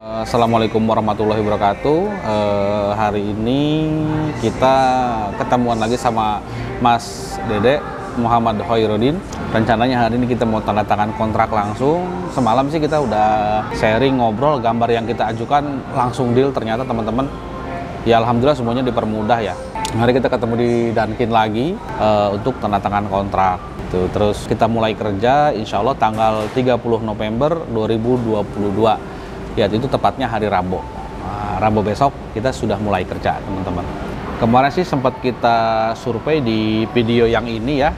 Assalamualaikum warahmatullahi wabarakatuh. Hari ini kita ketemuan lagi sama Mas Dede Muhammad Hoirudin. Rencananya hari ini kita mau tanda tangan kontrak langsung. Semalam sih kita udah sharing, ngobrol, gambar yang kita ajukan langsung deal. Ternyata teman-teman, ya alhamdulillah semuanya dipermudah ya. Hari kita ketemu di Dunkin lagi untuk tanda tangan kontrak. Terus kita mulai kerja insya Allah tanggal 30 November 2022. Ya, itu tepatnya hari Rabu. Rabu besok kita sudah mulai kerja, teman-teman. Kemarin sih sempat kita survei di video yang ini ya.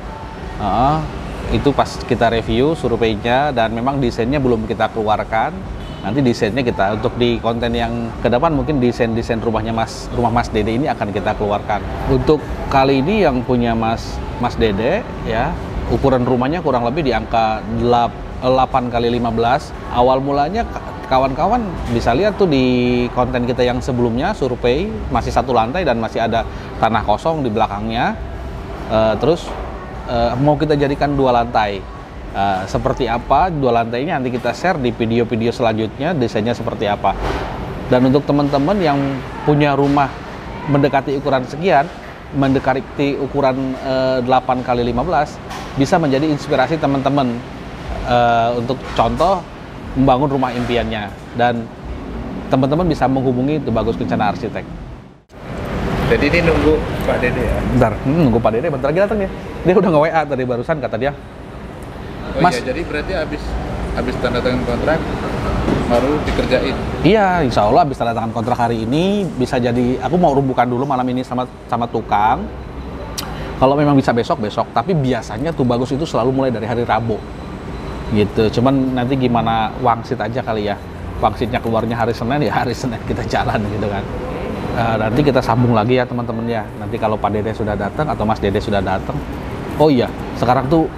Itu pas kita review surveinya dan memang desainnya belum kita keluarkan. Nanti desainnya kita untuk di konten yang ke depan mungkin desain rumah Mas Dede ini akan kita keluarkan. Untuk kali ini yang punya Mas Dede ya, ukuran rumahnya kurang lebih di angka 8 kali 15. Awal mulanya kawan-kawan bisa lihat tuh di konten kita yang sebelumnya survei masih satu lantai dan masih ada tanah kosong di belakangnya. Terus mau kita jadikan dua lantai. Seperti apa dua lantai ini nanti kita share di video-video selanjutnya desainnya seperti apa. Dan untuk teman-teman yang punya rumah mendekati ukuran sekian, mendekati ukuran 8 kali 15 bisa menjadi inspirasi teman-teman untuk contoh membangun rumah impiannya, dan teman-teman bisa menghubungi Tubagus Kencana Arsitek. Jadi ini nunggu Pak Dede ya? Bentar, nunggu Pak Dede, bentar lagi datang dia. Dia udah nge-WA tadi barusan, kata dia. Oh Mas, iya, jadi berarti habis tanda tangan kontrak baru dikerjain? Iya, insya Allah habis tanda tangan kontrak hari ini bisa jadi. Aku mau rumbukan dulu malam ini sama tukang. Kalau memang bisa besok, tapi biasanya Tubagus itu selalu mulai dari hari Rabu. Gitu, cuman nanti gimana wangsit aja kali ya, wangsitnya keluarnya hari Senin ya hari Senin kita jalan gitu kan. Nanti kita sambung lagi ya teman-teman ya, nanti kalau Pak Dede sudah datang atau Mas Dede sudah datang. Oh iya, sekarang tuh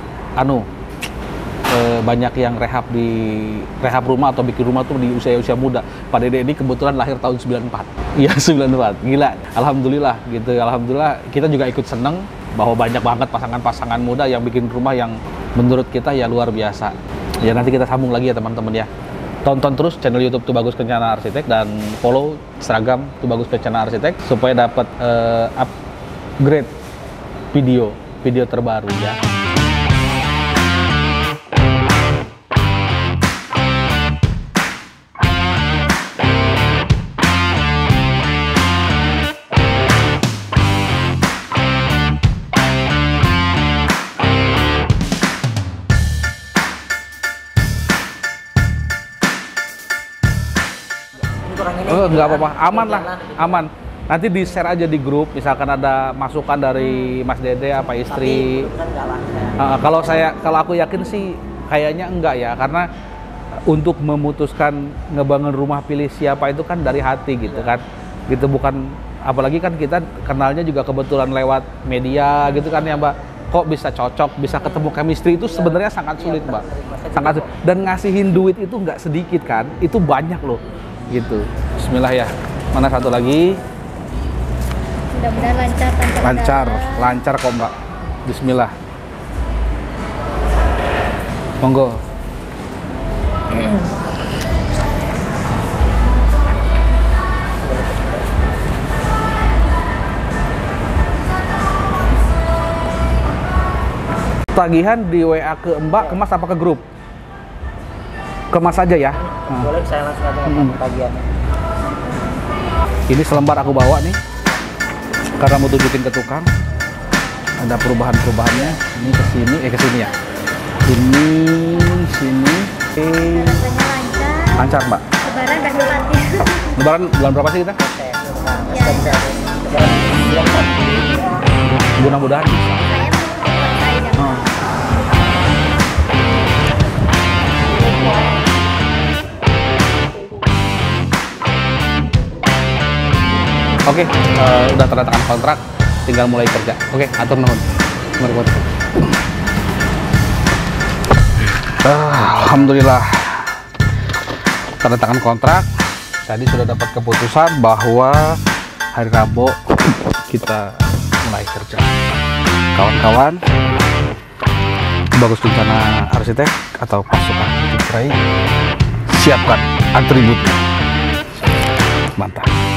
banyak yang rehab rumah atau bikin rumah tuh di usia muda. Pak Dede ini kebetulan lahir tahun 94. Iya 94, gila, alhamdulillah gitu. Alhamdulillah kita juga ikut seneng bahwa banyak banget pasangan-pasangan muda yang bikin rumah yang menurut kita ya luar biasa. Ya nanti kita sambung lagi ya teman-teman ya. Tonton terus channel YouTube Tubagus Kencana Arsitek dan follow Instagram Tubagus Kencana Arsitek supaya dapat upgrade video terbaru ya. Nggak apa-apa, aman lah, aman. Nanti di-share aja di grup, misalkan ada masukan dari Mas Dede apa istri. Kalau aku yakin sih kayaknya enggak ya, karena untuk memutuskan ngebangun rumah pilih siapa itu kan dari hati gitu kan. Gitu, bukan, apalagi kan kita kenalnya juga kebetulan lewat media gitu kan ya Mbak. Kok bisa cocok, bisa ketemu chemistry itu sebenarnya sangat sulit Mbak. Sangat sulit. Dan ngasihin duit itu nggak sedikit kan, itu banyak loh. Gitu. Bismillah ya. Mana satu lagi? Mudah-mudahan lancar. Lancar kok Mbak. Bismillah. Monggo. Tagihan di WA ke Mbak, kemas apa ke grup? Kemas aja ya. Boleh saya langsung aja tagihannya. Ini selembar aku bawa nih karena mau tunjukin ke tukang. Ada perubahannya. Ini ke sini ya. Ini sini. Lancar Mbak. Lebaran udah dekat ya. Lebaran bulan berapa sih kita? Bisa. Mudah-mudahan bisa. Oke, udah tanda tangan kontrak, tinggal mulai kerja. Oke, atur nuhun. Alhamdulillah, tanda tangan kontrak. Tadi sudah dapat keputusan bahwa hari Rabu kita mulai kerja. Kawan-kawan, Tubagus Kencana Arsitek atau pasukan Citrai, siapkan atributnya. Mantap.